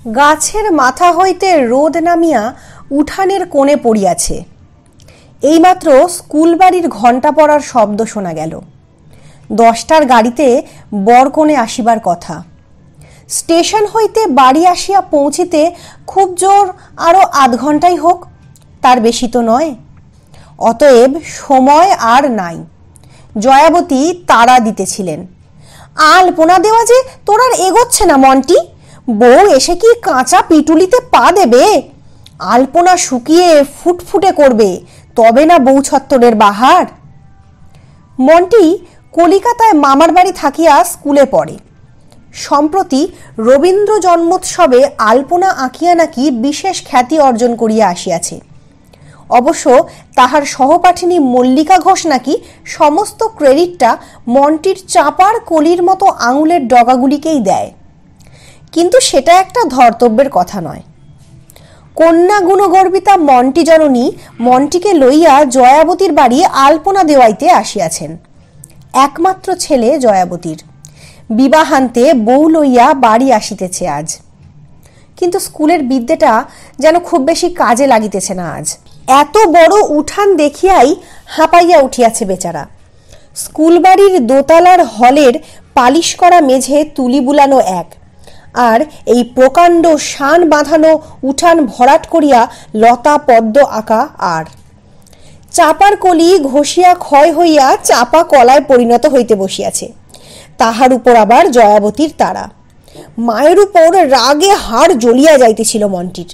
গাছের মাথা হইতে রোদ নামিয়া উঠানের কোণে পড়িয়াছে। এইমাত্র স্কুল বাড়ির ঘণ্টা পড়ার শব্দ শোনা গেল। 10টার গাড়িতে বরকনে আসিবার কথা। স্টেশন হইতে বাড়ি আসিয়া পৌঁছিতে খুব জোর আরও আধ ঘণ্টাই হোক, তার বেশি তো নয়। অতএব সময় আর নাই। জয়াবতী তাড়া দিতেছিলেন, আলপনা দেওয়া যে তোর আর এগোচ্ছে না মন্টি। বউ এসে কি কাঁচা পিটুলিতে পা দেবে? আলপনা শুকিয়ে ফুটফুটে করবে, তবে না বউ ছত্তরের বাহার। মন্টি কলিকাতায় মামার বাড়ি থাকিয়া স্কুলে পড়ে। সম্প্রতি রবীন্দ্র জন্মোৎসবে আলপনা আঁকিয়া নাকি বিশেষ খ্যাতি অর্জন করিয়া আসিয়াছে। অবশ্য তাহার সহপাঠিনী মল্লিকা ঘোষ নাকি সমস্ত ক্রেডিটটা মন্টির চাপার কলির মতো আঙুলের ডগাগুলিকেই দেয়। কিন্তু সেটা একটা ধর্তব্যের কথা নয়। কন্যা গুণগর্বিতা মন্টি জননী মন্টিকে লইয়া জয়াবতীর বাড়ি আলপনা দেওয়াইতে আসিয়াছেন। একমাত্র ছেলে জয়াবতীর, বিবাহান্তে বউ লইয়া বাড়ি আসিতেছে আজ। কিন্তু স্কুলের বিদ্যেটা যেন খুব বেশি কাজে লাগিতেছে না আজ। এত বড় উঠান দেখিয়াই হাঁপাইয়া উঠিয়াছে বেচারা। স্কুল বাড়ির দোতলার হলের পালিশ করা মেঝে তুলি বুলানো এক, আর এই প্রকাণ্ড শান বাঁধানো উঠান ভরাট করিয়া লতা পদ্ম আঁকা আর। চাপার কলি ঘষিয়া ক্ষয় হইয়া চাপা কলায় পরিণত হইতে বসিয়াছে। তাহার উপর আবার জয়াবতীর তাড়া। মায়ের উপর রাগে হাড় জ্বলিয়া যাইতেছিল মন্টির।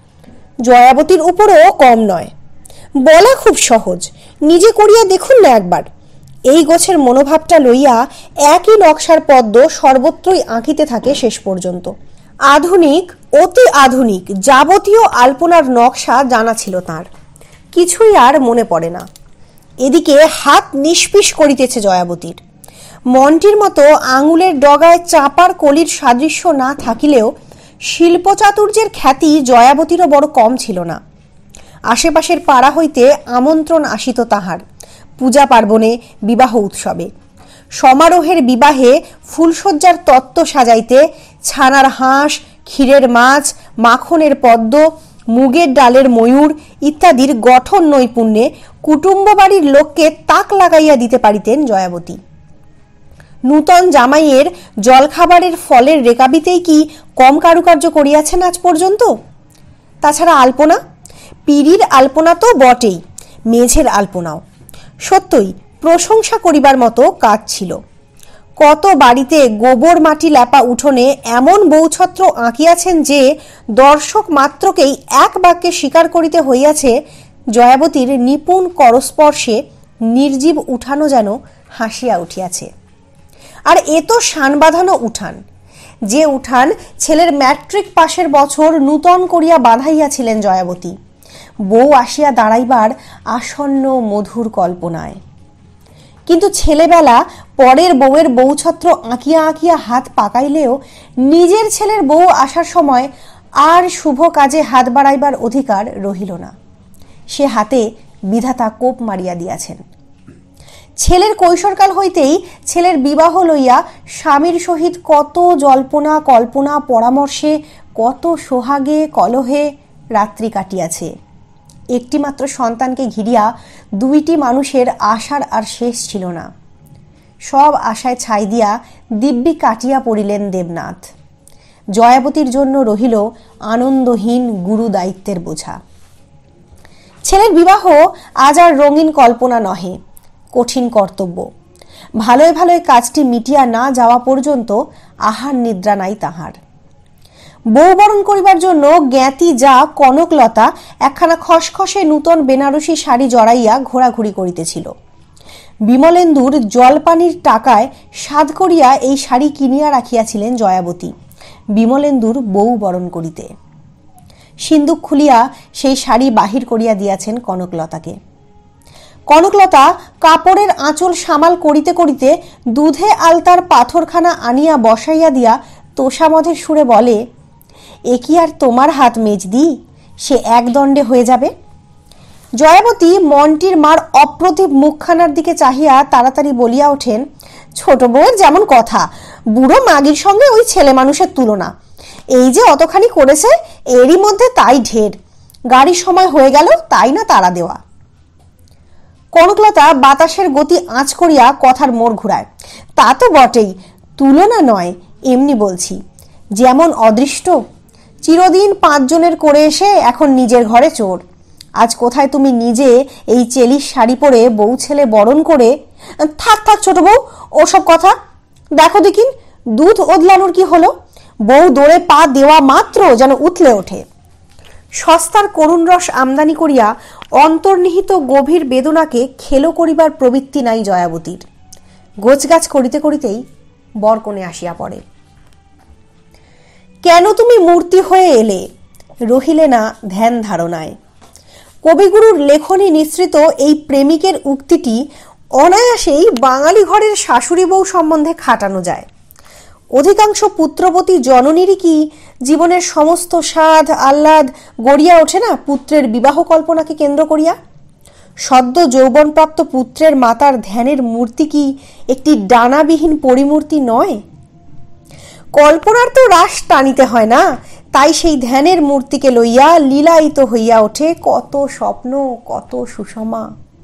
জয়াবতীর উপরও কম নয়। বলা খুব সহজ, নিজে করিয়া দেখুন না একবার। এই গোছের মনোভাবটা লইয়া একই নকশার পদ্ম সর্বত্রই আঁকিতে থাকে শেষ পর্যন্ত। আধুনিক, অতি আধুনিক যাবতীয় আলপনার নকশা জানা ছিল তাঁর। কিছুই আর মনে পড়ে না। এদিকে হাত নিষ্পিস করিতেছে জয়াবতীর। মন্টির মতো আঙুলের ডগায় চাপার কলির সাদৃশ্য না থাকিলেও শিল্পচাতুর্যের খ্যাতি জয়াবতীরও বড় কম ছিল না। আশেপাশের পাড়া হইতে আমন্ত্রণ আসিত তাহার, পূজা পার্বণে, বিবাহ উৎসবে। সমারোহের বিবাহে ফুলশয্যার তত্ত্ব সাজাইতে ছানার হাঁস, ক্ষীরের মাছ, মাখনের পদ্ম, মুগের ডালের ময়ূর ইত্যাদির গঠন নৈপুণ্যে কুটুম্ব বাড়ির লোককে তাক লাগাইয়া দিতে পারিতেন জয়াবতী। নূতন জামাইয়ের জলখাবারের ফলের রেকাবিতেই কি কম কারুকার্য করিয়াছেন আজ পর্যন্ত? তাছাড়া আলপনা, পিঁড়ির আলপনা তো বটেই, মেঝের আলপনাও সত্যই প্রশংসা করিবার মতো কাজ ছিল। কত বাড়িতে গোবর মাটি লেপা উঠোনে এমন বৌছত্র আঁকিয়াছেন যে দর্শক মাত্রকেই এক বাক্যে স্বীকার করিতে হইয়াছে জয়াবতীর নিপুণ করস্পর্শে নির্জীব উঠানও যেন হাসিয়া উঠিয়াছে। আর এ তো শান বাঁধানো উঠান, যে উঠান ছেলের ম্যাট্রিক পাশের বছর নূতন করিয়া বাঁধাইয়াছিলেন জয়াবতী, বউ আসিয়া দাঁড়াইবার আসন্ন মধুর কল্পনায়। কিন্তু ছেলেবেলা পরের বউয়ের বৌছত্র আঁকিয়া আঁকিয়া হাত পাকাইলেও নিজের ছেলের বউ আসার সময় আর শুভ কাজে হাত বাড়াইবার অধিকার রহিল না। সে হাতে বিধাতা কোপ মারিয়া দিয়াছেন। ছেলের কৈশোরকাল হইতেই ছেলের বিবাহ লইয়া স্বামীর সহিত কত জল্পনা কল্পনা পরামর্শে, কত সোহাগে কলহে রাত্রি কাটিয়াছে। একটিমাত্র সন্তানকে ঘিরিয়া দুইটি মানুষের আশার আর শেষ ছিল না। সব আশায় ছাই দিয়া দিব্যি কাটিয়া পড়িলেন দেবনাথ। জয়াবতীর জন্য রহিল আনন্দহীন গুরু দায়িত্বের বোঝা। ছেলের বিবাহ আজ আর রঙিন কল্পনা নহে, কঠিন কর্তব্য। ভালোয় ভালোয় কাজটি মিটিয়া না যাওয়া পর্যন্ত আহার নিদ্রা নাই তাহার। বউ বরণ করিবার জন্য জ্ঞাতি যা কনকলতা একখানা খসখসে নূতন বেনারসি শাড়ি জড়াইয়া ঘোরাঘুরি করিতেছিল। বিমলেন্দুর জলপানির টাকায় সাধ করিয়া এই শাড়ি কিনিয়া রাখিয়াছিলেন জয়াবতী, বিমলেন্দুর বউ বরণ করিতে। সিন্দুক খুলিয়া সেই শাড়ি বাহির করিয়া দিয়াছেন কনকলতাকে। কনকলতা কাপড়ের আঁচল সামাল করিতে করিতে দুধে আলতার পাথরখানা আনিয়া বসাইয়া দিয়া তোষামধের সুরে বলে, এ কি আর তোমার হাত মেজদি, সে এক দণ্ডে হয়ে যাবে। জয়াবতী মন্টির মার অপ্রতিভ মুখখানার দিকে চাহিয়া তাড়াতাড়ি বলিয়া ওঠেন, ছোট বউয়ের যেমন কথা, বুড়ো মাগির সঙ্গে ওই ছেলে মানুষের তুলনা। এই যে অতখানি করেছে, এরই মধ্যে তাই ঢের, গাড়ির সময় হয়ে গেল তাই না তাড়া দেওয়া। কনকলতা বাতাসের গতি আঁচ করিয়া কথার মোড় ঘুরায়। তা তো বটেই, তুলনা নয়, এমনি বলছি, যেমন অদৃষ্ট, চিরদিন 5 জনের করে এসে এখন নিজের ঘরে চোর। আজ কোথায় তুমি নিজে এই চেলির শাড়ি পরে বউ ছেলে বরণ করে। থাক থাক ছোট বউ, ওসব কথা। দেখো দেখিন দুধ ওদলানোর কি হলো, বউ দৌড়ে পা দেওয়া মাত্র যেন উথলে ওঠে। সস্তার করুণ রস আমদানি করিয়া অন্তর্নিহিত গভীর বেদনাকে খেলো করিবার প্রবৃত্তি নাই জয়াবতীর। গোছগাছ করিতে করিতেই বরকনে আসিয়া পড়ে। কেন তুমি মূর্তি হয়ে এলে, রহিলে না ধ্যান ধারণায়। কবিগুরুর লেখনী নিঃসৃত এই প্রেমিকের উক্তিটি অনায়াসেই বাঙালি ঘরের শাশুড়ি বউ সম্বন্ধে খাটানো যায়। অধিকাংশ পুত্রবতী জননীরই কি জীবনের সমস্ত স্বাদ আহ্লাদ গড়িয়া ওঠে না পুত্রের বিবাহ কল্পনাকে কেন্দ্র করিয়া? সদ্য যৌবনপ্রাপ্ত পুত্রের মাতার ধ্যানের মূর্তি কি একটি ডানাবিহীন পরিমূর্তি নয়? কল্পনার তো রাস টানিতে হয় না, তাই সেই ধ্যানের মূর্তিকে লইয়া লীলায়িত হইয়া ওঠে কত স্বপ্ন, কত সুষমা।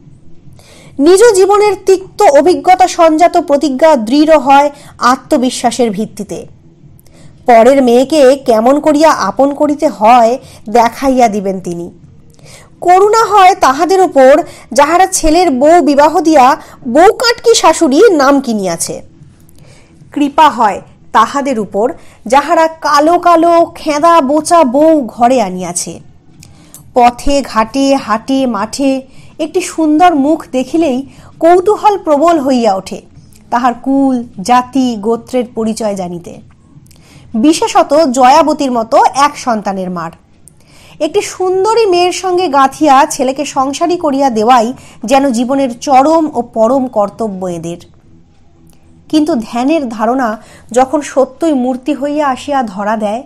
নিজ জীবনের তিক্ত অভিজ্ঞতা সঞ্জাত প্রতিজ্ঞা দৃঢ় হয় আত্মবিশ্বাসের ভিত্তিতে। পরের মেয়েকে কেমন করিয়া আপন করিতে হয় দেখাইয়া দিবেন তিনি। করুণা হয় তাহাদের উপর যাহারা ছেলের বউ বিবাহ দিয়া বউ কাটকি শাশুড়ি নাম কিনিয়াছে। কৃপা হয় তাহাদের উপর যাহারা কালো কালো খেঁদা বোচা বউ ঘরে আনিয়াছে। পথে ঘাটে হাটে মাঠে একটি সুন্দর মুখ দেখিলেই কৌতূহল প্রবল হইয়া ওঠে তাহার কুল জাতি গোত্রের পরিচয় জানিতে। বিশেষত জয়াবতীর মতো এক সন্তানের মার। একটি সুন্দরী মেয়ের সঙ্গে গাঁথিয়া ছেলেকে সংসারী করিয়া দেওয়াই যেন জীবনের চরম ও পরম কর্তব্য এদের। কিন্তু ধ্যানের ধারণা যখন সত্যই মূর্তি হইয়া আসিয়া ধরা দেয়,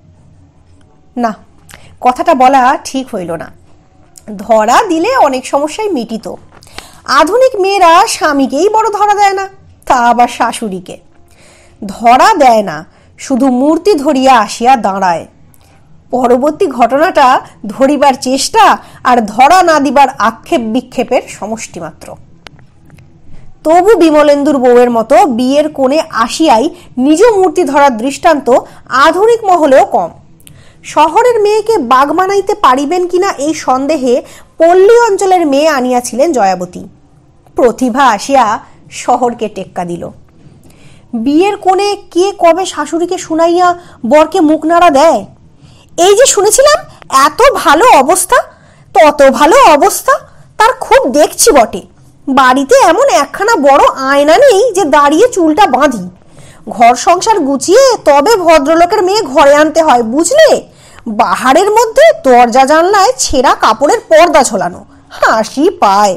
না, কথাটা বলা ঠিক হইল না। ধরা দিলে অনেক সমস্যায় মিটিত। আধুনিক মেয়েরা স্বামীকেই বড় ধরা দেয় না, তা আবার শাশুড়িকে ধরা দেয় না, শুধু মূর্তি ধরিয়া আসিয়া দাঁড়ায়। পরবর্তী ঘটনাটা ধরিবার চেষ্টা আর ধরা না দিবার আক্ষেপ বিক্ষেপের সমষ্টি মাত্র। তবু বিমলেন্দুর বউয়ের মতো বিয়ের কোণে আসিয়াই নিজ মূর্তি ধরার দৃষ্টান্ত আধুনিক মহলেও কম। শহরের মেয়েকে বাগ মানাইতে পারিবেন কিনা এই সন্দেহে পল্লী অঞ্চলের মেয়ে আনিয়াছিলেন জয়াবতী। প্রতিভা আসিয়া শহরকে টেক্কা দিল। বিয়ের কোণে কে কবে শাশুড়িকে শুনাইয়া বরকে মুখ নাড়া দেয়? এই যে শুনেছিলাম এত ভালো অবস্থা, তত ভালো অবস্থা, তার খুব দেখছি বটে। বাড়িতে এমন একখানা বড় আয়না নেই যে দাঁড়িয়ে চুলটা বাঁধি। ঘর সংসার গুছিয়ে তবে ভদ্রলোকের মেয়ে ঘরে আনতে হয়, বুঝলে? বাহারের মধ্যে দরজা জানলায় ছেঁড়া কাপড়ের পর্দা ঝোলানো, হাসি পায়।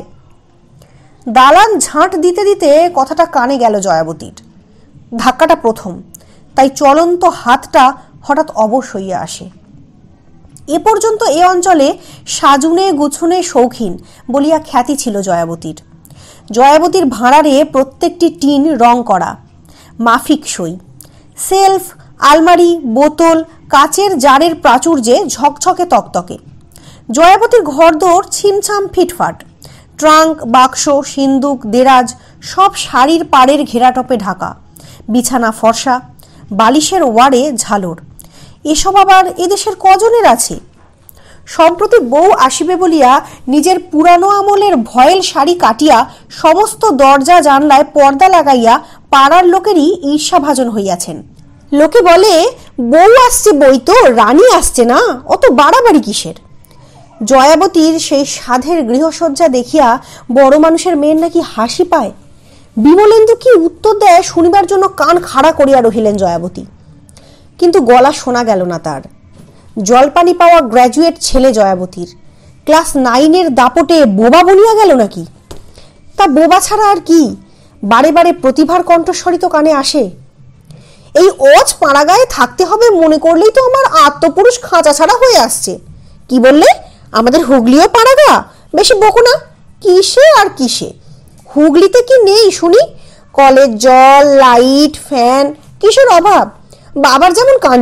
দালান ঝাঁট দিতে দিতে কথাটা কানে গেল জয়াবতীর। ধাক্কাটা প্রথম, তাই চলন্ত হাতটা হঠাৎ অবশ হইয়া আসে। এ পর্যন্ত এ অঞ্চলে সাজুনে গুছুনে শৌখিন বলিয়া খ্যাতি ছিল জয়াবতীর। জয়াবতীর ভাঁড়ারে প্রত্যেকটি টিন রং করা, মাফিক সই। সেলফ, আলমারি, বোতল, কাচের জারের প্রাচুর্যে ঝকঝকে তকতকে। জয়াবতীর ঘরদোর ছিমছাম ফিটফাট। ট্রাঙ্ক, বাক্স, সিন্দুক, দেরাজ সব শাড়ির পাড়ের ঘেরাটপে ঢাকা। বিছানা ফর্সা, বালিশের ওয়ারে ঝালর। এসব আবার এদেশের কজনের আছে? সম্প্রতি বউ আসিবে বলিয়া নিজের পুরানো আমলের ভয়েল শাড়ি কাটিয়া সমস্ত দরজা জানলায় পর্দা লাগাইয়া পাড়ার লোকেরই ঈর্ষাভাজন হইয়াছেন। লোকে বলে, বউ আসছে বই তো, রানী আসছে না, অত বাড়াবাড়ি কিসের? জয়াবতীর সেই সাধের গৃহসজ্জা দেখিয়া বড় মানুষের মেয়ের নাকি হাসি পায়। বিমলেন্দু কি উত্তর দেয় শুনিবার জন্য কান খাড়া করিয়া রহিলেন জয়াবতী। কিন্তু গলা শোনা গেল না তার। জলপানি পাওয়া গ্র্যাজুয়েট ছেলে জয়াবতীর, ক্লাস 9-এর দাপটে বোবা বলিয়া গেল নাকি? তা বোবা ছাড়া আর কি? বারে বারে প্রতিভার কণ্ঠস্বরই তো কানে আসে। এই অজ পাড়াগায়ে থাকতে হবে মনে করলেই তো আমার আত্মপুরুষ খাঁচা ছাড়া হয়ে আসছে। কি বললে? আমাদের হুগলিও পাড়াগা? বেশি বকো না। কিসে আর কিসে? হুগলিতে কি নেই শুনি? কলের জল, লাইট, ফ্যান, কিসের অভাব? বাবার যেমন কাণ্ড,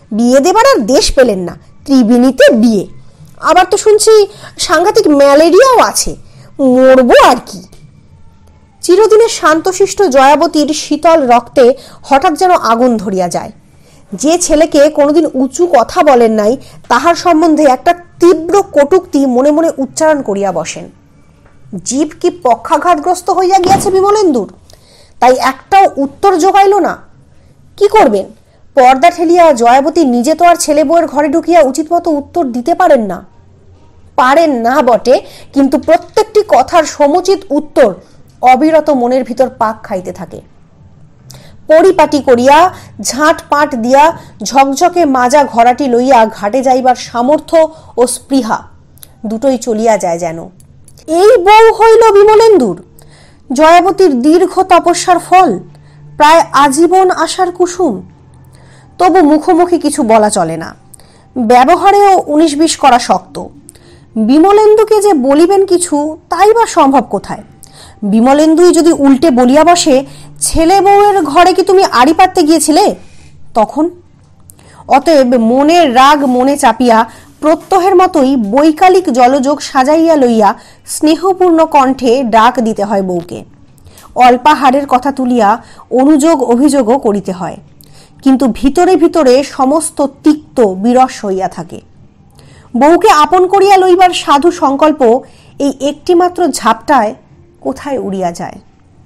বিয়ে দেবার আর দেশ পেলেন না, ত্রিবেণীতে বিয়ে। আবার তো শুনছি সাংঘাতিক ম্যালেরিয়াও আছে, মরবো আর কি। চিরদিনের শান্তশিষ্ট জয়াবতীর শীতল রক্তে হঠাৎ যেন আগুন ধরিয়া যায়। যে ছেলেকে কোনোদিন উঁচু কথা বলেন নাই, তাহার সম্বন্ধে একটা তীব্র কটূক্তি মনে মনে উচ্চারণ করিয়া বসেন। জীব কি পক্ষাঘাতগ্রস্ত হইয়া গিয়াছে বিমলেন্দুর, তাই একটাও উত্তর জোগাইল না। কি করবেন? পর্দা ঠেলিয়া জয়াবতী নিজে তো আর ছেলে বউয়ের ঘরে ঢুকিয়া উচিত মতো উত্তর দিতে পারেন না। পারেন না বটে, কিন্তু প্রত্যেকটি কথার সমুচিত উত্তর অবিরত মনের ভিতর পাক খাইতে থাকে। পরিপাটি করিয়া ঝাঁট পাট দিয়া ঝকঝকে মাজা ঘোড়াটি লইয়া ঘাটে যাইবার সামর্থ্য ও স্পৃহা দুটোই চলিয়া যায় যেন। এই বউ হইল বিমলেন্দুর, জয়াবতীর দীর্ঘ তপস্যার ফল, প্রায় আজীবন আশার কুসুম। তবু মুখোমুখি কিছু বলা চলে না, ব্যবহারেও 19-20 করা শক্ত। বিমলেন্দুকে যে বলিবেন কিছু, তাই বা সম্ভব কোথায়? বিমলেন্দুই যদি উল্টে বলিয়া বসে, ছেলে বউয়ের ঘরে কি তুমি আড়ি পাততে গিয়েছিলে? তখন অতএব মনের রাগ মনে চাপিয়া প্রত্যহের মতোই বৈকালিক জলযোগ সাজাইয়া লইয়া স্নেহপূর্ণ কণ্ঠে ডাক দিতে হয় বউকে। অল্পাহারের কথা তুলিয়া অনুযোগ অভিযোগও করিতে হয়, কিন্তু ভিতরে ভিতরে সমস্ত তিক্ত বিরস হইয়া থাকে। বউকে আপন করিয়া লইবার সাধু সংকল্প এই একটিমাত্র ঝাপটায় কোথায় উড়িয়া যায়।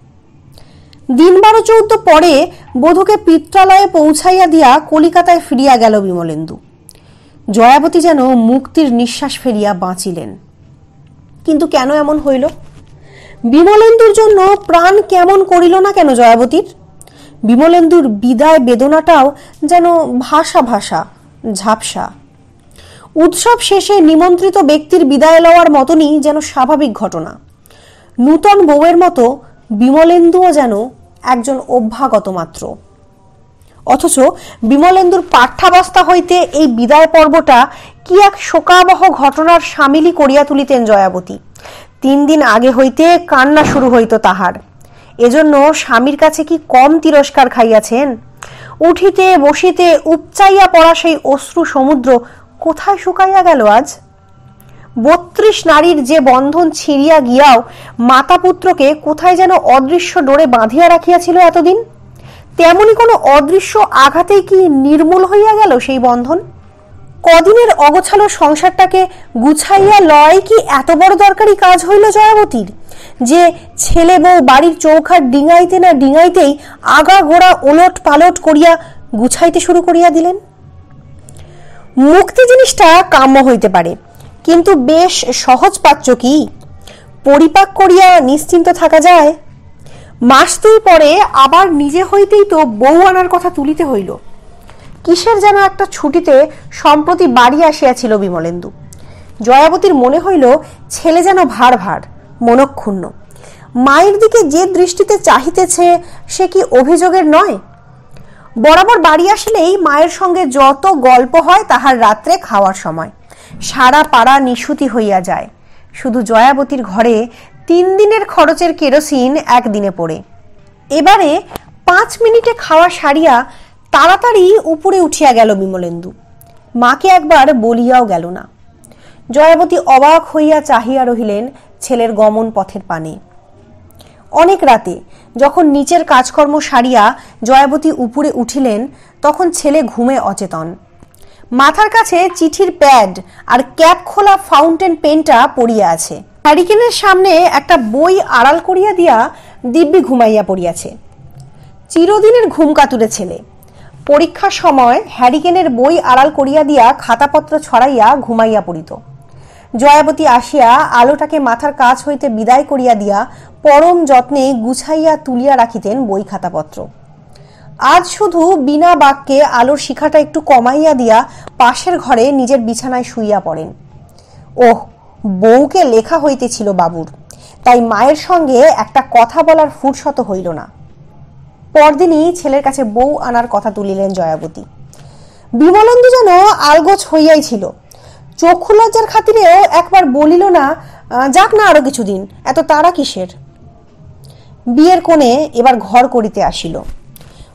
দিন 12-14 পরে বধূকে পিত্রালয়ে পৌঁছাইয়া দিয়া কলিকাতায় ফিরিয়া গেল বিমলেন্দু। জয়াবতী যেন মুক্তির নিঃশ্বাস ফেলিয়া বাঁচিলেন। কিন্তু কেন এমন হইল? বিমলেন্দুর জন্য প্রাণ কেমন করিল না কেন জয়াবতীর? বিমলেন্দুর বিদায় বেদনাটাও যেন ভাষা ভাষা, ঝাপসা। উৎসব শেষে নিমন্ত্রিত ব্যক্তির বিদায় লওয়ার মতনই যেন স্বাভাবিক ঘটনা। নূতন বউয়ের মতো বিমলেন্দুও যেন একজন অভ্যাগত মাত্র। অথচ বিমলেন্দুর পাঠ্যাবস্থা হইতে এই বিদায় পর্বটা কি এক শোকাবহ ঘটনার সামিলি করিয়া তুলিতেন জয়াবতী। 3 দিন আগে হইতে কান্না শুরু হইত তাহার। এজন্য স্বামীর কাছে কি কম তিরস্কার খাইয়াছেন? উঠিতে বসিতে উপচাইয়া পড়া সেই অশ্রু সমুদ্র কোথায় শুকাইয়া গেল আজ? 32 নারীর যে বন্ধন ছিঁড়িয়া গিয়াও মাতা পুত্রকে কোথায় যেন অদৃশ্য ডোরে বাঁধিয়া রাখিয়াছিল এতদিন, তেমনি কোনো অদৃশ্য আঘাতেই কি নির্মূল হইয়া গেল সেই বন্ধন? কদিনের অগোছালো সংসারটাকে গুছাইয়া লয় কি এত বড় দরকারি কাজ হইল জয়াবতীর, যে ছেলে বউ বাড়ির চৌখাট ডিঙাইতে না ডিঙাইতেই আগা গোড়া ওলট পালট করিয়া গুছাইতে শুরু করিয়া দিলেন? মুক্তি জিনিসটা কাম্য হইতে পারে, কিন্তু বেশ সহজ পাচ্য কি? পরিপাক করিয়া নিশ্চিন্ত থাকা যায়? 2 মাস পরে আবার নিজে হইতেই তো বউ আনার কথা তুলিতে হইল। কিসের যেন একটা ছুটিতে সম্প্রতি বাড়ি আসিয়াছিল বিমলেন্দু। জয়াবতীর মনে হইল ছেলে যেন ভার ভার, মনক্ষুণ্ণ। মায়ের দিকে যে দৃষ্টিতে চাহিতেছে, সে কি অভিযোগের নয়? বরাবর বাড়ি আসলেই মায়ের সঙ্গে যত গল্প হয় তাহার রাত্রে খাওয়ার সময় সারা পাড়া নিশুতি হইয়া যায়। শুধু জয়াবতীর ঘরে 3 দিনের খরচের কেরোসিন একদিনে পড়ে। এবারে 5 মিনিটে খাওয়া সারিয়া তাড়াতাড়ি উপরে উঠিয়া গেল বিমলেন্দু। মাকে একবার বলিয়াও গেল না। জয়াবতী অবাক হইয়া চাহিয়া রহিলেন ছেলের গমন পথের পানে। অনেক রাতে যখন নিচের কাজকর্ম সারিয়া জয়াবতী উপরে উঠিলেন, তখন ছেলে ঘুমে অচেতন। মাথার কাছে চিঠির প্যাড আর ক্যাপ খোলা ফাউন্টেন পেনটা পড়িয়া আছে। হ্যারিকেনের সামনে একটা বই আড়াল করিয়া দিয়া দিব্যি ঘুমাইয়া পড়িয়াছে। চিরদিনের ঘুম কাতুরে ছেলে। পরীক্ষার সময় হ্যারিকেনের বই আড়াল করিয়া দিয়া খাতাপত্র ছড়াইয়া ঘুমাইয়া পড়িত। জয়াবতী আসিয়া আলোটাকে মাথার কাছ হইতে বিদায় করিয়া দিয়া পরম যত্নে গুছাইয়া তুলিয়া রাখিতেন বই খাতাপত্র। আজ শুধু বিনা বাক্যে আলোর শিখাটা একটু কমাইয়া দিয়া পাশের ঘরে নিজের বিছানায় শুইয়া পড়েন। ওহ, বউকে লেখা হইতেছিল বাবুর, তাই মায়ের সঙ্গে একটা কথা বলার ফুরসত হইল না। পরদিনই ছেলের কাছে বউ আনার কথা তুলিলেন জয়াবতী। বিমলেন্দু যেন আলগোছ হইয়াই ছিল। চক্ষু লজ্জার খাতিরেও একবার বলিল না, যাক না আরো কিছুদিন, এত তাড়া কিসের? বিয়ের কোণে এবার ঘর করিতে আসিল।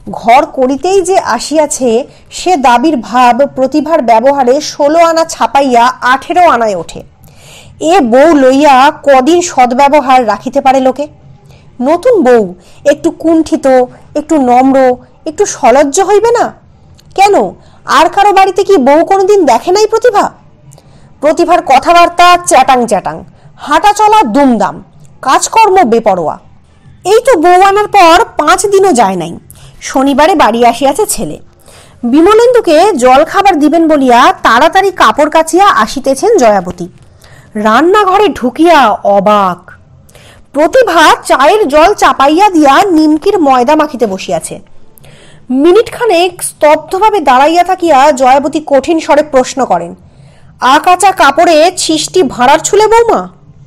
ঘর করিতেই যে আসিয়াছে সে দাবির ভাব প্রতিভার ব্যবহারে 16 আনা ছাপাইয়া 18 আনায় ওঠে। এ বউ লইয়া কদিন সদ্ব্যবহার রাখিতে পারে লোকে? নতুন বউ একটু কুণ্ঠিত, একটু নম্র, একটু সলজ্জ হইবে না? কেন, আর কারো বাড়িতে কি বউ কোনোদিন দেখে নাই প্রতিভা? প্রতিভার কথাবার্তা চ্যাটাং চ্যাটাং, হাঁটা চলা দুমদাম, কাজকর্ম বেপরোয়া। এই তো বউ আনার পর 5 দিনও যায় নাই, শনিবারে বাড়ি আসিয়াছে ছেলে। বিমলেন্দুকে জল খাবার দিবেন বলিয়া তাড়াতাড়ি কাপড় কাচিয়া আসিতেছেন জয়াবতী। রান্নাঘরে ঢুকিয়া অবাক। প্রতিভা চায়ের জল চাপাইয়া দিয়া নিমকির ময়দা মাখিতে বসিয়াছে। মিনিট খানেক স্তব্ধভাবে দাঁড়াইয়া থাকিয়া জয়াবতী কঠিন স্বরে প্রশ্ন করেন, আকাচা কাপড়ে ছিষ্টি ভাঁড়ার ছুলে বৌমা?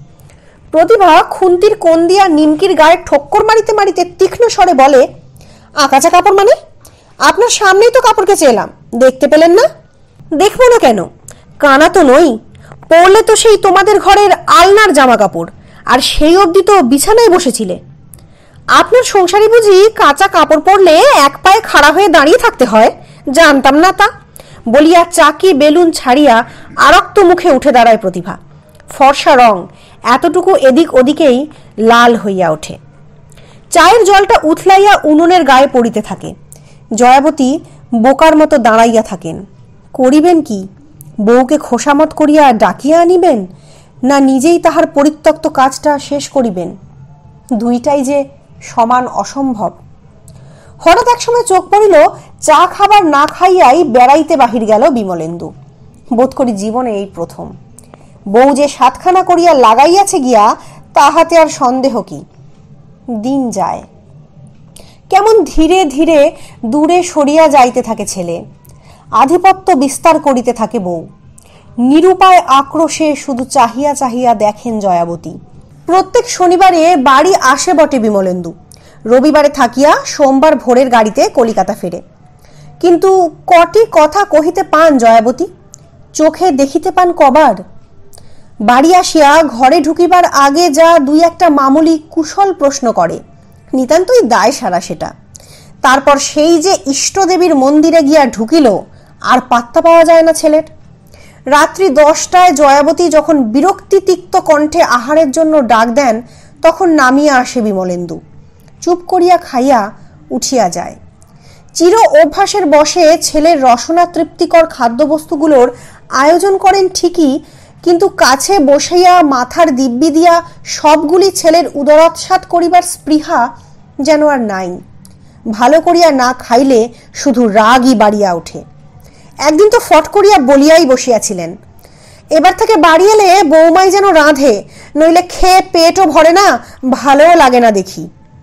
প্রতিভা খুন্তির কোণ দিয়া নিমকির গায়ে ঠক্কর মারিতে মারিতে তীক্ষ্ণ স্বরে বলে, আকাচা কাপড় মানে? আপনার সামনেই তো কাপড় কেচে এলাম, দেখতে পেলেন না? দেখবো না কেন, কানা তো নই। পরলে তো সেই তোমাদের ঘরের আলনার জামা কাপড়, আর সেই অবধি তো বিছানায় বসেছিলে। আপনার সংসারে বুঝি কাঁচা কাপড় পরলে এক পায়ে খাড়া হয়ে দাঁড়িয়ে থাকতে হয়? জানতাম না তা, বলিয়া চাকি বেলুন ছাড়িয়া আরক্ত মুখে উঠে দাঁড়ায় প্রতিভা। ফর্সা রং এতটুকু এদিক ওদিকেই লাল হইয়া ওঠে। চায়ের জলটা উথলাইয়া উনুনের গায়ে পড়িতে থাকে। জয়াবতী বোকার মতো দাঁড়াইয়া থাকেন। করিবেন কি? বউকে খোসামত করিয়া ডাকিয়া আনিবেন, না নিজেই তাহার পরিত্যক্ত কাজটা শেষ করিবেন? দুইটাই যে সমান অসম্ভব। হঠাৎ এক সময় চোখ পড়িল, চা খাবার না খাইয়াই বেড়াইতে বাহির গেল বিমলেন্দু। বোধ করি জীবনে এই প্রথম। বউ যে 7খানা করিয়া লাগাইয়াছে গিয়া তাহাতে আর সন্দেহ কি। দিন যায়, কেমন ধীরে ধীরে দূরে সরিয়া যাইতে থাকে ছেলে। আধিপত্য বিস্তার করিতে থাকে বউ। নিরুপায় আক্রোশে শুধু চাহিয়া চাহিয়া দেখেন জয়াবতী। প্রত্যেক শনিবারে বাড়ি আসে বটে বিমলেন্দু, রবিবারে থাকিয়া সোমবার ভোরের গাড়িতে কলিকাতা ফেরে। কিন্তু কটি কথা কহিতে পান জয়াবতী? চোখে দেখিতে পান কবার? বাড়ি আসিয়া ঘরে ঢুকিবার আগে যা 2-1টা মামুলি কুশল প্রশ্ন করে, নিতান্তই দায় সারা সেটা। তারপর সেই যে ইষ্টদেবীর মন্দিরে গিয়া ঢুকিল, আর পাত্তা পাওয়া যায় না ছেলের। রাত্রি 10টায় জয়াবতী যখন বিরক্তি তিক্ত কণ্ঠে আহারের জন্য ডাক দেন, তখন নামিয়া আসে বিমলেন্দু। চুপ করিয়া খাইয়া উঠিয়া যায়। চির অভ্যাসের বশে ছেলের রসনা তৃপ্তিকর খাদ্যবস্তুগুলোর আয়োজন করেন ঠিকই, কিন্তু কাছে বসাইয়া মাথার দিব্যি দিয়া সবগুলি ছেলের উদরৎসাৎ করিবার স্পৃহা যেন আর নাই। ভালো করিয়া না খাইলে শুধু রাগই বাড়িয়া ওঠে। একদিন তো ফট করিয়া বলিয়াই বসিয়াছিলেন, এবার থেকে বাড়ি এলে বৌমাই যেন রাঁধে, নইলে খেয়ে পেটও ভরে না, ভালোও লাগে না দেখি।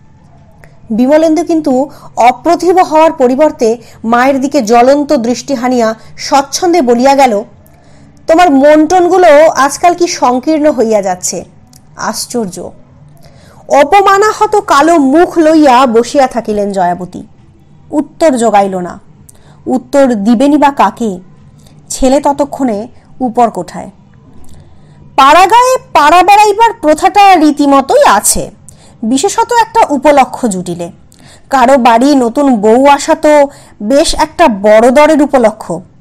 বিমলেন্দু কিন্তু অপ্রতিভ হওয়ার পরিবর্তে মায়ের দিকে জ্বলন্ত দৃষ্টি হানিয়া স্বচ্ছন্দে বলিয়া গেল, তোমার মন্টনগুলো আজকাল কি সংকীর্ণ হইয়া যাচ্ছে, আশ্চর্য। অপমানাহত কালো মুখ লইয়া বসিয়া থাকিলেন জয়াবতী। উত্তর জোগাইল না। উত্তর দিবেনি বা কাকে? ছেলে ততক্ষণে উপর কোঠায়। পাড়াগায়ে পাড়া বেড়াইবার প্রথাটা রীতিমতোই আছে, বিশেষত একটা উপলক্ষ জুটিলে। কারো বাড়ি নতুন বউ আসা তো বেশ একটা বড় দরের উপলক্ষ।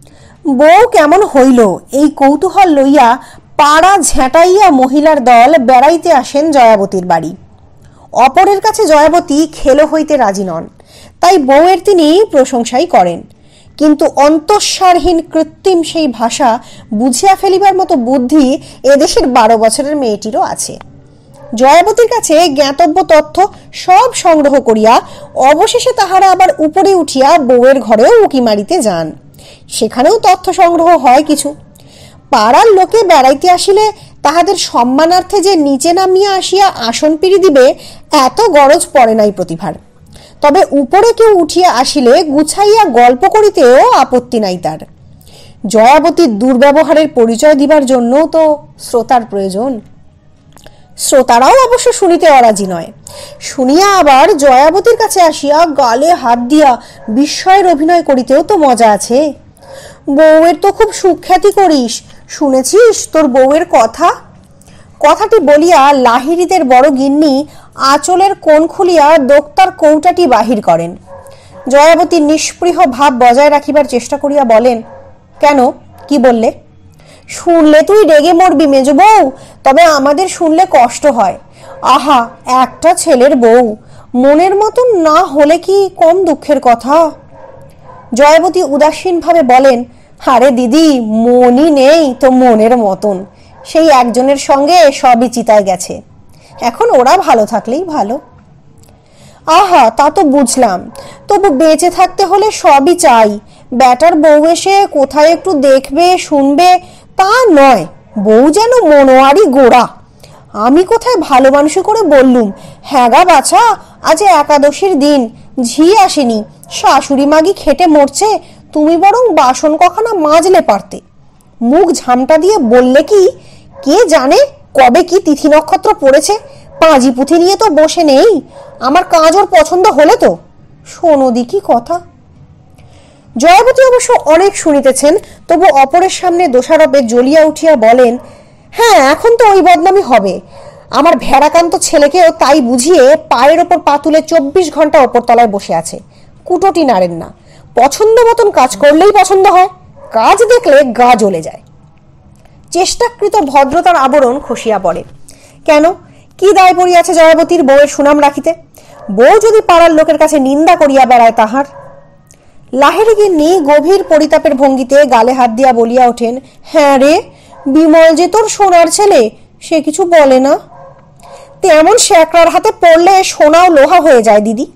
বউ কেমন হইল এই কৌতূহল লইয়া পাড়া ঝেঁটাইয়া মহিলার দল বেড়াইতে আসেন জয়াবতীর বাড়ি। অপরের কাছে জয়াবতী খেলো হইতে রাজি নন, তাই বউয়ের তিনি প্রশংসাই করেন। কিন্তু অন্তঃসারহীন কৃত্রিম সেই ভাষা বুঝিয়া ফেলিবার মতো বুদ্ধি এদেশের 12 বছরের মেয়েটিরও আছে। জয়াবতীর কাছে জ্ঞাতব্য তথ্য সব সংগ্রহ করিয়া অবশেষে তাহারা আবার উপরে উঠিয়া বউয়ের ঘরেও উকি মারিতে যান। সেখানেও তথ্য সংগ্রহ হয় কিছু। পাড়ার লোকে বেড়াইতে আসিলে তাহাদের সম্মানার্থে যে নিচে নামিয়া আসিয়া আসন পিড়ি দিবে, এত গরজ পড়ে নাই প্রতিভার। তবে উপরে কেউ উঠিয়া আসিলে গুছাইয়া গল্প করিতেও আপত্তি নাই তার। জয়াবতীর দুর্ব্যবহারের পরিচয় দিবার জন্যও তো শ্রোতার প্রয়োজন। শ্রোতারাও অবশ্য শুনিতে অরাজি নয়। শুনিয়া আবার জয়াবতীর কাছে আসিয়া গালে হাত দিয়া বিস্ময়ের অভিনয় করিতেও তো মজা আছে। বউয়ের তো খুব সুখ্যাতি করিস, শুনেছিস তোর বউয়ের কথা? কথাটি বলিয়া লাহিড়ীদের বড় গিন্নি আঁচলের কোণ খুলিয়া দোক্তার কৌটাটি বাহির করেন। জয়াবতী নিষ্পৃহ ভাব বজায় রাখিবার চেষ্টা করিয়া বলেন, কেন, কি বললে? শুনলে তুই রেগে মরবি মেজ বউ, তবে আমাদের শুনলে কষ্ট হয়। আহা, একটা ছেলের বউ, মনের মতন না হলে কি কম দুঃখের কথা? জয়াবতী উদাসীন ভাবে বলেন, আরে দিদি, মনই নেই তো মনের মতন, সেই একজনের সঙ্গে সবই চিতায় গেছে, এখন ওরা ভালো থাকলেই ভালো। আহা, তা তো বুঝলাম, তবু বেঁচে থাকতে হলে সবই চাই। ব্যাটার বউ এসে কোথায় একটু দেখবে শুনবে তা নয়, বউ যেন মনোয়ারি গোড়া। আমি কোথায় ভালো মানুষ করে বললুম, হ্যাঁ গা বাছা, আজ একাদশীর দিন, ঝি আসেনি, শাশুড়ি মাগি খেটে মরছে, তুমি বরং বাসন কখানা মাজলে পারতে। মুখ ঝামটা দিয়ে বললে কি, কে জানে কবে কি তিথি নক্ষত্র পড়েছে, পাঁজি পুঁথি নিয়ে তো বসে নেই, আমার কাজ ওর পছন্দ হলে তো। শোনো দেখি কথা। জয়াবতী অবশ্য অনেক শুনিতেছেন, তবু অপরের সামনে দোষারোপে জ্বলিয়া উঠিয়া বলেন, হ্যাঁ, এখন তো ওই বদনামি হবে। আমার ভেড়াকান্ত ছেলেকেও তাই বুঝিয়ে পায়ের ওপর পা তুলে 24 ঘন্টা ওপর তলায় বসে আছে, কুটোটি নাড়েন না। পছন্দ মতন কাজ করলেই পছন্দ হয়, কাজ দেখলে গা জ্বলে যায়। চেষ্টাকৃত ভদ্রতার আবরণ খসিয়া পড়ে। কেন, কি দায় পড়িয়াছে জয়াবতীর বউয়ের সুনাম রাখিতে? বউ যদি পাড়ার লোকের কাছে নিন্দা করিয়া বেড়ায় তাহার। লাহেরি গিন্নি গভীর পরিতাপের ভঙ্গিতে গালে হাত দিয়া বলিয়া ওঠেন, হ্যাঁ রে, বিমল যে তোর সোনার ছেলে, সে কিছু বলে না? তেমন শ্যাকরার হাতে পড়লে সোনাও লোহা হয়ে যায় দিদি।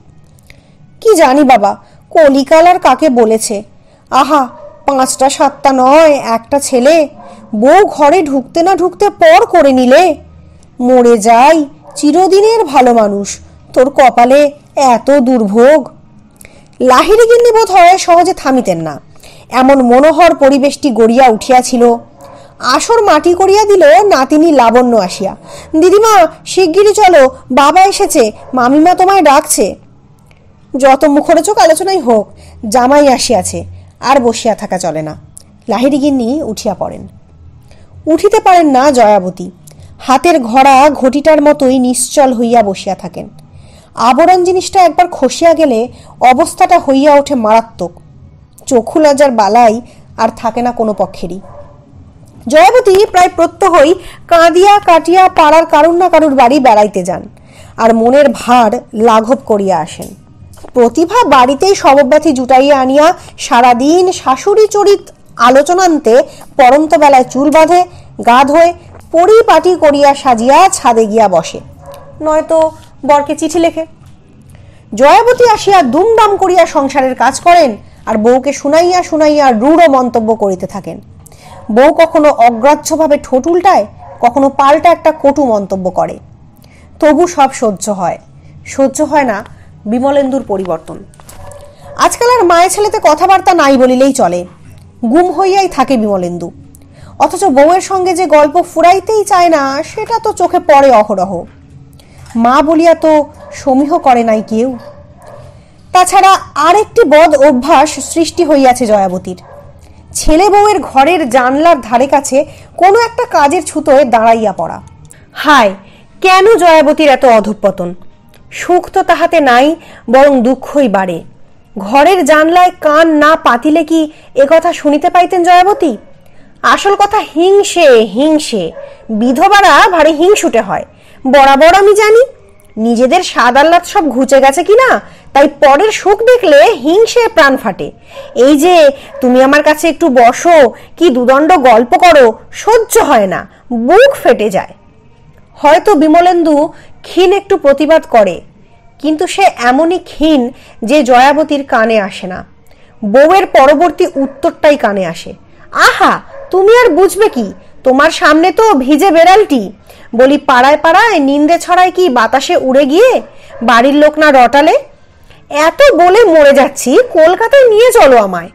কি জানি বাবা, কলিকাল আর কাকে বলেছে। আহা, 5টা 7টা নয়, একটা ছেলে, বউ ঘরে ঢুকতে না ঢুকতে পর করে নিলে। মরে যাই, চিরদিনের ভালো মানুষ, তোর কপালে এত দুর্ভোগ। লাহিড়ী গিন্নি বোধ হয় সহজে থামিতেন না, এমন মনোহর পরিবেশটি গড়িয়া উঠিয়াছিল। আসর মাটি করিয়া দিল নাতিনী লাবণ্য আসিয়া, দিদিমা শিগগিরই চলো, বাবা এসেছে, মামিমা তোমায় ডাকছে। যত মুখরোচক আলোচনাই হোক, জামাই আসিয়াছে, আর বসিয়া থাকা চলে না। লাহিড়ী গিন্নি উঠিয়া পড়েন। উঠিতে পারেন না জয়াবতী, হাতের ঘড়া ঘটিটার মতোই নিশ্চল হইয়া বসিয়া থাকেন। আবরণ জিনিসটা একবার খসিয়া গেলে অবস্থাটা হইয়া ওঠে মারাত্মক। চক্ষু লজ্জার বালাই আর থাকে না কোনো পক্ষেরই। জয়াবতী প্রায় প্রত্যহই কাঁদিয়া কাটিয়া পাড়ার কারুর না কারুর বাড়ি বেড়াইতে যান, আর মনের ভার লাঘব করিয়া আসেন। প্রতিভা বাড়িতেই সবব্যথী জুটাইয়া আনিয়া সারাদিন শাশুড়ি চরিত আলোচনান্তে পরন্ত বেলায় চুল বাঁধে, গা ধোয়, পরিপাটি করিয়া সাজিয়া ছাদে গিয়া বসে, নয়তো বরকে চিঠি লেখে। জয়াবতী আসিয়া দুমদাম করিয়া সংসারের কাজ করেন, আর বউকে শুনাইয়া শুনাইয়া রূঢ় মন্তব্য করিতে থাকেন। বউ কখনো অগ্রাহ্যভাবে ঠোঁট উল্টায়, কখনো পাল্টা একটা কটু মন্তব্য করে, তবু সব সহ্য হয়। সহ্য হয় না বিমলেন্দুর পরিবর্তন। আজকাল আর মায়ের ছেলেতে কথাবার্তা নাই বলিলেই চলে, গুম হইয়াই থাকে বিমলেন্দু। অথচ বউয়ের সঙ্গে যে গল্প ফুরাইতেই চায় না, সেটা তো চোখে পড়ে অহরহ। মা বলিয়া তো সমীহ করে নাই কেউ। তাছাড়া আরেকটি বদ অভ্যাস সৃষ্টি হইয়াছে জয়াবতীর, ছেলে বউয়ের ঘরের জানলার ধারে কাছে কোনো একটা কাজের ছুতোয় দাঁড়াইয়া পড়া। হায়, কেন জয়াবতীর এত অধঃপতন! সুখ তো তাহাতে নাই, বরং দুঃখই বাড়ে। ঘরের জানলায় কান না পাতিলে কি একথা শুনিতে পাইতেন জয়াবতী? আসল কথা হিংসে, হিংসে। বিধবারা ভারী হিংসুটে হয়, বরাবর আমি জানি। নিজেদের স্বাদ আহ্লাদ সব ঘুচে গেছে কিনা, তাই পরের সুখ দেখলে হিংসে প্রাণ ফাটে। এই যে তুমি আমার কাছে একটু বসো, কি দুদণ্ড গল্প করো, সহ্য হয় না, বুক ফেটে যায়। হয়তো বিমলেন্দু ক্ষীণ একটু প্রতিবাদ করে, কিন্তু সে এমনই ক্ষীণ যে জয়াবতীর কানে আসে না। বউয়ের পরবর্তী উত্তরটাই কানে আসে, আহা, তুমি আর বুঝবে কি, তোমার সামনে তো ভিজে বেড়ালটি। বলি, পাড়ায় পাড়ায় নিন্দে ছড়ায় কি বাতাসে উড়ে গিয়ে, বাড়ির লোক না রটালে? এত বলে মরে যাচ্ছি, কলকাতায় নিয়ে চলো আমায়।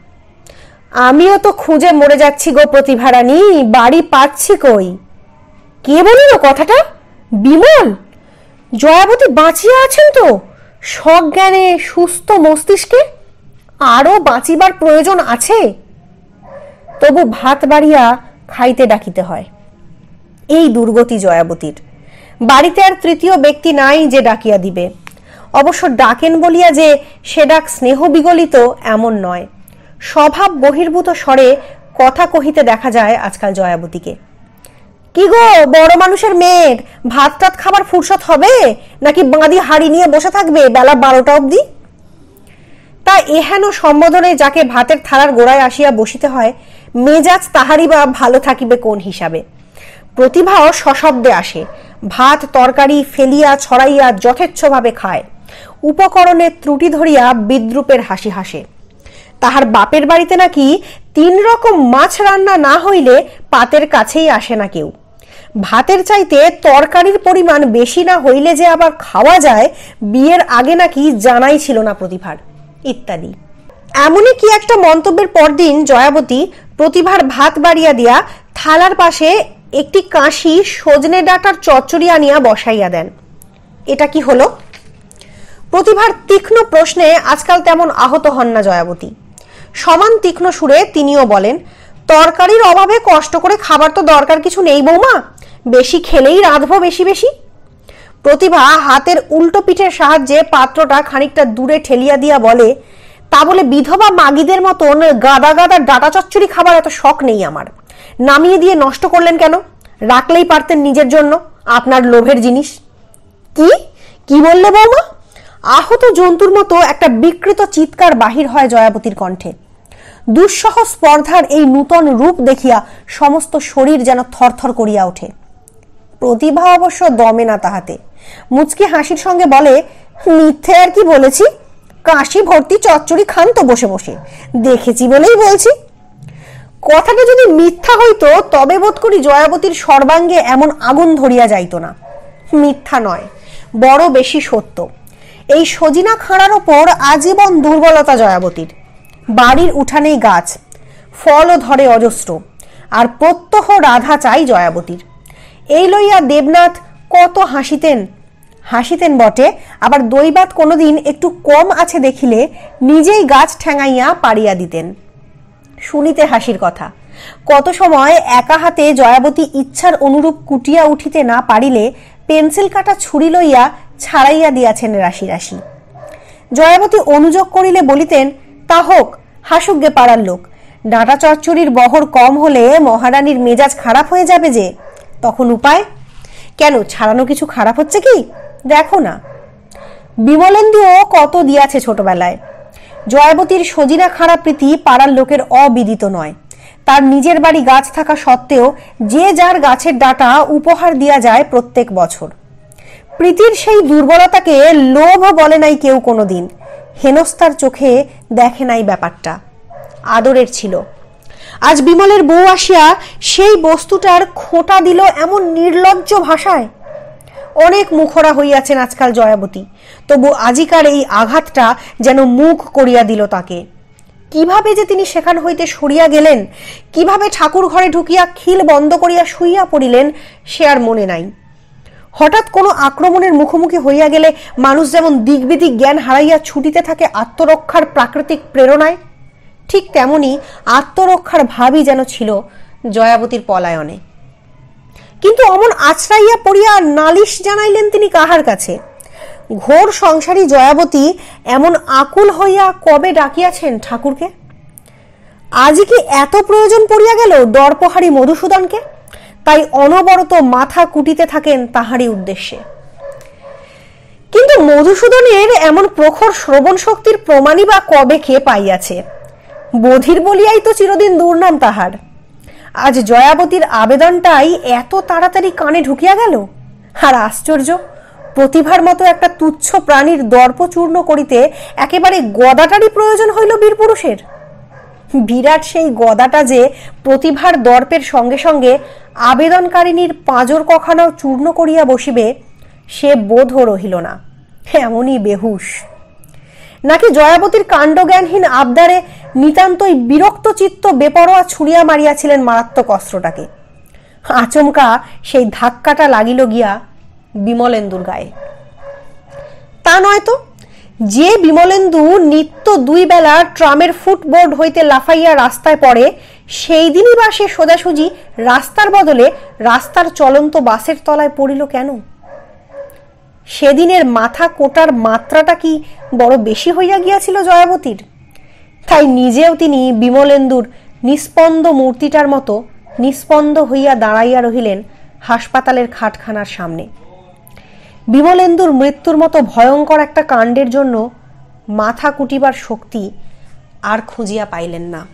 আমিও তো খুঁজে মরে যাচ্ছি গো প্রতিভারানী, বাড়ি পাচ্ছি কই। কে বলিল কথাটা? বিমল? জয়াবতী বাঁচিয়া আছেন তো, সজ্ঞানে সুস্থ মস্তিষ্কে? আরো বাঁচিবার প্রয়োজন আছে? তবু ভাত বাড়িয়া খাইতে ডাকিতে হয়। এই দুর্গতি জয়াবতীর। বাড়িতে আর তৃতীয় ব্যক্তি নাই যে ডাকিয়া দিবে। অবশ্য ডাকেন বলিয়া যে সে ডাক স্নেহ বিগলিত এমন নয়, স্বভাব বহির্ভূত স্বরে কথা কহিতে দেখা যায় আজকাল জয়াবতীকে। কি গো বড় মানুষের মেয়ের ভাত টাত খাবার ফুরসত হবে, নাকি বাঁধি হাড়ি নিয়ে বসে থাকবে বেলা 12টা অবধি? তা এহেন সম্বোধনে যাকে ভাতের থালার গোড়ায় আসিয়া বসিতে হয়, মেজাজ তাহারই বা ভালো থাকিবে কোন হিসাবে? প্রতিভাও সশব্দে আসে, ভাত তরকারি ফেলিয়া ছড়াইয়া যথেচ্ছভাবে খায়, উপকরণের ত্রুটি ধরিয়া বিদ্রুপের হাসি হাসে। তাহার বাপের বাড়িতে নাকি 3 রকম মাছ রান্না না হইলে পাতের কাছেই আসে না কেউ। ভাতের চাইতে তরকারির পরিমাণ বেশি না হইলে যে আবার খাওয়া যায়, বিয়ের আগে নাকি জানাই ছিল না প্রতিভার, ইত্যাদি। এমনই কি একটা মন্তব্যের পরদিন জয়াবতী প্রতিভার ভাত বাড়িয়া দিয়া থালার পাশে একটি কাশি সজনে ডাঁটার চচ্চড়ি আনিয়া বসাইয়া দেন। এটা কি হলো? প্রতিভার তীক্ষ্ণ প্রশ্নে আজকাল তেমন আহত হন না জয়াবতী। সমান তীক্ষ্ণ সুরে তিনিও বলেন, তরকারির অভাবে কষ্ট করে খাবার তো দরকার কিছু নেই বৌমা, বেশি খেলেই রাঁধবো বেশি বেশি। প্রতিভা হাতের উল্টো পিঠের সাহায্যে পাত্রটা খানিকটা দূরে ঠেলিয়া দিয়া বলে, তা বলে বিধবা মাগিদের মতন গাদা গাদা ডাটা চচ্চড়ি খাবার এত শখ নেই আমার। নামিয়ে দিয়ে নষ্ট করলেন কেন? রাখলেই পারতেন নিজের জন্য, আপনার লোভের জিনিস। কি কি বললে বৌমা? আহত জন্তুর মতো একটা বিকৃত চিৎকার বাহির হয় জয়াবতীর কণ্ঠে। দুঃসহ স্পর্ধার এই নূতন রূপ দেখিয়া সমস্ত শরীর যেন থরথর করিয়া ওঠে। প্রতিভা অবশ্য দমে না তাহাতে, মুচকি হাসির সঙ্গে বলে, মিথ্যে আর কি বলেছি, কাশি ভর্তি চচ্চড়ি খান তো বসে বসে, দেখেছি বলেই বলছি। কথাটা যদি মিথ্যা হইতো তবে বোধ করি জয়াবতীর সর্বাঙ্গে এমন আগুন ধরিয়া যাইত না। মিথ্যা নয়, বড় বেশি সত্য। এই সজিনা খাঁড়ার ওপর আজীবন দুর্বলতা জয়াবতীর। বাড়ির উঠানেই গাছ, ফলও ধরে অজস্র, আর প্রত্যহ রাধা চাই জয়াবতীর। এই লইয়া দেবনাথ কত হাসিতেন বটে, আবার দৈবাত কোনোদিন একটু কম আছে দেখিলে নিজেই গাছ ঠ্যাঙাইয়া পাড়িয়া দিতেন। শুনিতে হাসির কথা, কত সময় একা হাতে জয়াবতী ইচ্ছার অনুরূপ কুটিয়া উঠিতে না পারিলে পেন্সিল কাটা ছুরি লইয়া ছাড়াইয়া দিয়াছেন রাশি রাশি। জয়াবতী অনুযোগ করিলে বলিতেন, তা হোক, হাসুক গে পাড়ার লোক, ডাঁটা চচ্চড়ির বহর কম হলে মহারানীর মেজাজ খারাপ হয়ে যাবে যে, তখন উপায়? কেন, ছাড়ানো কিছু খারাপ হচ্ছে কি? দেখো না। বিমলেন্দুও কত দিয়াছে ছোটবেলায়। জয়াবতীর সজিনা খাড়া প্রীতি পাড়ার লোকের অবিদিত নয়। তার নিজের বাড়ি গাছ থাকা সত্ত্বেও যে যার গাছের ডাঁটা উপহার দিয়া যায় প্রত্যেক বছর। প্রীতির সেই দুর্বলতাকে লোভ বলে নাই কেউ কোনোদিন, হেনস্তার চোখে দেখে নাই ব্যাপারটা, আদরের ছিল। আজ বিমলের বউ আসিয়া সেই বস্তুটার খোঁটা দিল এমন নির্লজ্জ ভাষায়। অনেক মুখরা হইয়াছেন আজকাল জয়াবতী, তবু আজিকার এই আঘাতটা যেন মুখ করিয়া দিল তাকে। কিভাবে যে তিনি সেখান হইতে সরিয়া গেলেন, কিভাবে ঠাকুর ঘরে ঢুকিয়া খিল বন্ধ করিয়া শুইয়া পড়িলেন, সে আর মনে নাই। হঠাৎ কোনো আক্রমণের মুখোমুখি হইয়া গেলে মানুষ যেমন দিগ্বিদিক জ্ঞান হারাইয়া ছুটিতে থাকে আত্মরক্ষার প্রাকৃতিক প্রেরণায়, ঠিক তেমনি আত্মরক্ষার ভাবই যেন ছিল জয়াবতীর পলায়নে। কিন্তু অমন আছড়াইয়া পড়িয়া নালিশ জানাইলেন তিনি কাহার কাছে? ঘোর সংসারী জয়াবতী এমন আকুল হইয়া কবে ডাকিয়াছেন ঠাকুরকে? আজই কি এত প্রয়োজন পড়িয়া গেল দরপহারী মধুসূদনকে? তাই অনবরত মাথা কুটিতে থাকেন তাহারই উদ্দেশ্যে। কিন্তু মধুসূদনের এমন প্রখর শ্রবণ শক্তির প্রমাণই বা কবে কে পাইয়াছে? বধির বলিয়াই তো চিরদিন দুর্নাম তাহার। আজ জয়াবতীর আবেদনটাই এত তাড়াতাড়ি কানে ঢুকিয়া গেল। আর আশ্চর্য, প্রতিভার মতো একটা তুচ্ছ প্রাণীর দর্প চূর্ণ করিতে একেবারে গদাটারই প্রয়োজন হইল বীরপুরুষের। বিরাট সেই গদাটা যে প্রতিভার দর্পের সঙ্গে সঙ্গে আবেদনকারিনীর পাঁজর কখানাও চূর্ণ করিয়া বসিবে, সে বোধও রহিল না। এমনই বেহুশ। নাকি জয়াবতীর কাণ্ডজ্ঞানহীন আবদারে নিতান্তই বিরক্ত চিত্ত বেপরোয়া ছুঁড়িয়া মারিয়াছিলেন মারাত্মক অস্ত্রটাকে। আচমকা সেই ধাক্কাটা লাগিল গিয়া বিমলেন্দুর গায়ে। তা নয় তো, যে বিমলেন্দু নিত্য 2 বেলা ট্রামের ফুটবোর্ড হইতে লাফাইয়া রাস্তায় পড়ে, সেই দিনই বা সে সোজাসুজি রাস্তার বদলে রাস্তার চলন্ত বাসের তলায় পড়িল কেন? সেদিনের মাথা কোটার মাত্রাটা কি বড় বেশি হইয়া গিয়াছিল জয়াবতীর? তাই নিজেও তিনি বিমলেন্দুর নিস্পন্দ মূর্তিটার মতো নিস্পন্দ হইয়া দাঁড়াইয়া রহিলেন হাসপাতালের খাটখানার সামনে। বিমলেন্দুর মৃত্যুর মতো ভয়ঙ্কর একটা কাণ্ডের জন্য মাথা কুটিবার শক্তি আর খুঁজিয়া পাইলেন না।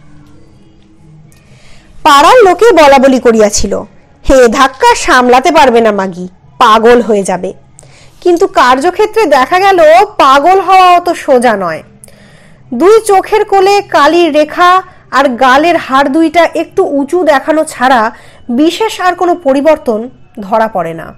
পাড়ার লোকে বলা বলি করিয়াছিল, হে ধাক্কা সামলাতে পারবে না মাগি, পাগল হয়ে যাবে। কিন্তু কার্যক্ষেত্রে দেখা গেল পাগল হওয়া অত সোজা নয়। দুই চোখের কোলে কালির রেখা আর গালের হাড় দুইটা একটু উঁচু দেখানো ছাড়া বিশেষ আর কোনো পরিবর্তন ধরা পড়ে না।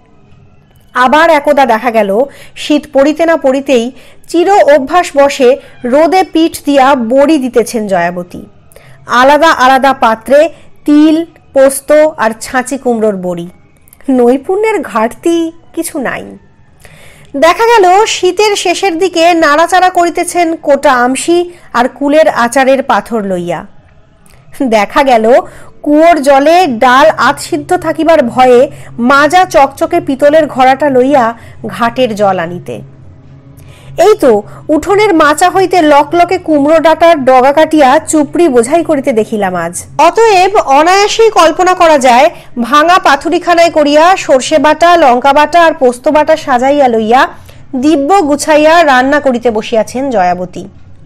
আবার একদা দেখা গেল শীত পড়িতে না পড়িতেই চির অভ্যাস বসে রোদে পিঠ দিয়া বড়ি দিতেছেন জয়াবতী। আলাদা আলাদা পাত্রে তিল, পোস্ত আর ছাঁচি কুমড়োর বড়ি। নৈপুণ্যের ঘাটতি কিছু নাই। দেখা গেল শীতের শেষের দিকে নাড়াচাড়া করিতেছেন কোটা আমশি আর কুলের আচারের পাথর লইয়া। দেখা গেল কুয়োর জলে ডাল আধসিদ্ধ থাকিবার ভয়ে মাজা চকচকে পিতলের ঘড়াটা লইয়া ঘাটের জল আনিতে। এই তো উঠোনের মাচা হইতে লকলকে কুমড়ো ডাটার ডগা কাটিয়া চুপড়ি বোঝাই করিতে দেখিলাম আজ। অতএব অনায়াসেই কল্পনা করা যায় ভাঙা পাথুরিখানায় করিয়া সর্ষে বাটা, লঙ্কা বাটা আর পোস্ত বাটা সাজাইয়া লইয়া দিব্য গুছাইয়া রান্না করিতে বসিয়াছেন জয়াবতী।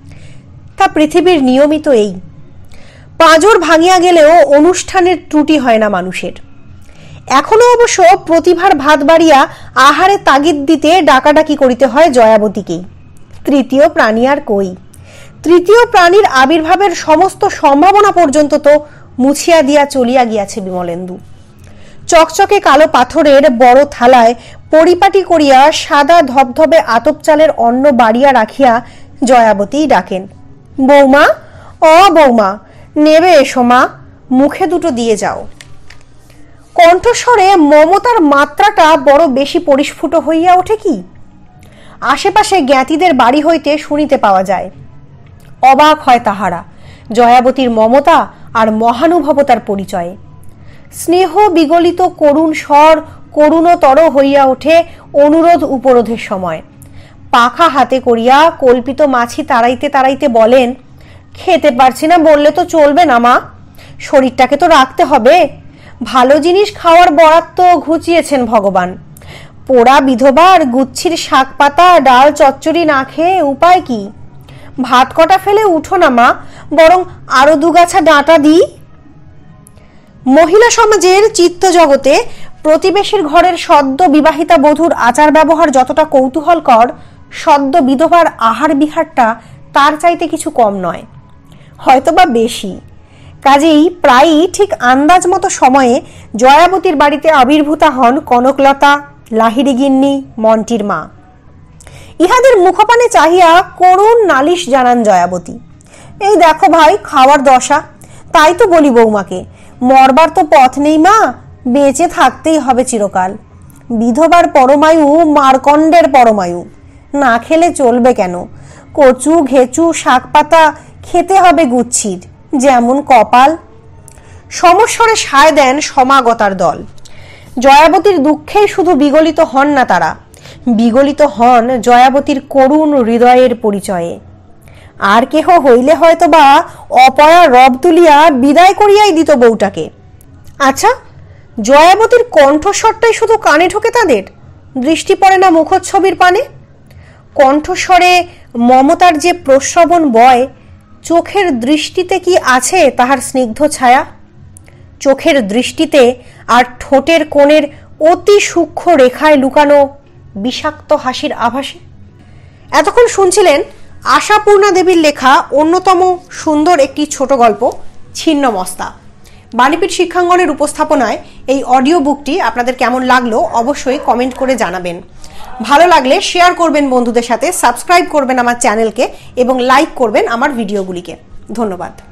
তা পৃথিবীর নিয়মিত এই। পাঁজর ভাঙিয়া গেলেও অনুষ্ঠানের ত্রুটি হয় না মানুষের। এখনো অবশ্য প্রতিভার ভাত বাড়িয়া আহারে তাগিদ দিতে ডাকাডাকি করিতে হয় জয়াবতীকেই। তৃতীয় প্রাণী আর কই? তৃতীয় প্রাণীর আবির্ভাবের সমস্ত সম্ভাবনা পর্যন্ত তো মুছিয়া দিয়া চলিয়া গিয়াছে বিমলেন্দু। চকচকে কালো পাথরের বড় থালায় পরিপাটি করিয়া সাদা ধবধবে আতপ চালের অন্ন বাড়িয়া রাখিয়া জয়াবতী ডাকেন, বৌমা, ও বৌমা, নেবে এসো মা, মুখে দুটো দিয়ে যাও। কণ্ঠস্বরে মমতার মাত্রাটা বড় বেশি পরিস্ফুট হইয়া ওঠে কি? আশেপাশে জ্ঞাতিদের বাড়ি হইতে শুনিতে পাওয়া যায়। অবাক হয় তাহারা জয়াবতীর মমতা আর মহানুভবতার পরিচয়ে। স্নেহ বিগলিত করুণ স্বর করুণতর হইয়া ওঠে অনুরোধ উপরোধের সময়। পাখা হাতে করিয়া কল্পিত মাছি তাড়াইতে তাড়াইতে বলেন, খেতে পারছি না বললে তো চলবে না মা, শরীরটাকে তো রাখতে হবে। ভালো জিনিস খাওয়ার বরাত তো ঘুচিয়েছেন ভগবান। পোড়া বিধবা আর গুচ্ছির শাক পাতা ডাল চচ্চড়ি না খেয়ে উপায় কি? ভাত কটা ফেলে উঠো না মা, বরং আরো দুগাছা ডাঁটা দিই। মহিলা সমাজের চিত্ত জগতে প্রতিবেশীর ঘরের সদ্য বিবাহিতা বধূর আচার ব্যবহার যতটা কৌতূহলকর, সদ্য বিধবার আহার বিহারটা তার চাইতে কিছু কম নয়, হয়তোবা বেশি। কাজেই প্রায়ই ঠিক আন্দাজ মতো সময়ে জয়াবতীর বাড়িতে আবির্ভূতা হন কনকলতা, লাহিড়ী গিন্নি, মন্টির মা। ইহাদের মুখপানে চাহিয়া করুণ নালিশ জানান জয়াবতী, এই দেখো ভাই খাওয়ার দশা। তাই তো বলি বৌমাকে, মরবার তো পথ নেই মা, বেঁচে থাকতেই হবে চিরকাল। বিধবার পরমায়ু মারকণ্ডের পরমায়ু, না খেলে চলবে কেন? কচু ঘেচু শাক পাতা খেতে হবে গুচ্ছির, যেমন কপাল। সমস্বরে সায় দেন সমাগতার দল। জয়াবতীর দুঃখেই শুধু বিগলিত হন না তারা, বিগলিত হন জয়াবতীর করুণ হৃদয়ের পরিচয়ে। আর কেহ হইলে হয়তো বা অপয়া রব তুলিয়া বিদায় করিয়াই দিত বউটাকে। আচ্ছা, জয়াবতীর কণ্ঠস্বরটাই শুধু কানে ঢোকে তাদের, দৃষ্টি পড়ে না মুখচ্ছবির পানে? কণ্ঠস্বরে মমতার যে প্রশ্রবণ বয়, চোখের দৃষ্টিতে কি আছে তাহার স্নিগ্ধ ছায়া? চোখের দৃষ্টিতে আর ঠোঁটের কোণের অতি সূক্ষ্ম রেখায় লুকানো বিষাক্ত হাসির আভাসে? এতক্ষণ শুনছিলেন আশাপূর্ণা দেবীর লেখা অন্যতম সুন্দর একটি ছোট গল্প ছিন্নমস্তা। বাণীপীঠ শিক্ষাঙ্গনের উপস্থাপনায় এই অডিও বুকটি আপনাদের কেমন লাগলো অবশ্যই কমেন্ট করে জানাবেন। ভালো লাগলে শেয়ার করবেন বন্ধুদের সাথে, সাবস্ক্রাইব করবেন আমার চ্যানেলকে এবং লাইক করবেন আমার ভিডিওগুলিকে। ধন্যবাদ।